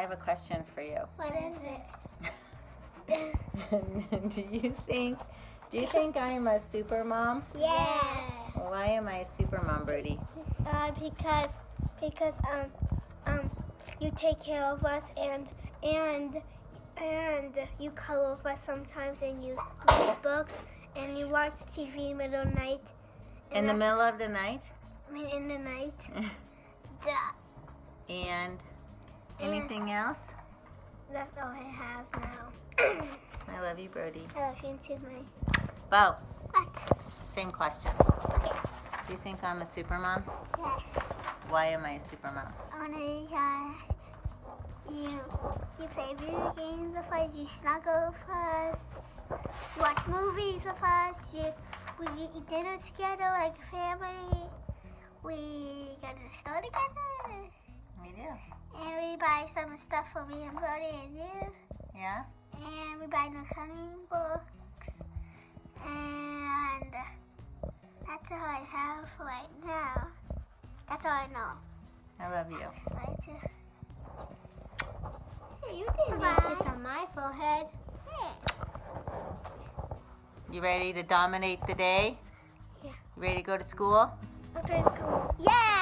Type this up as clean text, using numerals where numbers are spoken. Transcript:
have a question for you. What is it? Do you think I'm a super mom? Yes. Why am I a super mom, Birdie? Because you take care of us and you cuddle with us sometimes and you read books and you watch TV in the middle of the night. In the middle of the night? I mean, in the night. And anything else? That's all I have now. I love you, Brody. I love you too, May. Bo, What? same question. Okay. Do you think I'm a super mom? Yes. Why am I a super mom? Only you play video games with us, you snuggle with us, you watch movies with us, we eat dinner together like a family, we go to the store together, We do. and we buy some stuff for me and Brody and you, Yeah? and we buy new coloring books, and that's all I have for right now. That's all I know. I love you. Right too. Hey, you didn't get a kiss on my forehead. Hey. You ready to dominate the day? Yeah. You ready to go to school? After school. Yeah!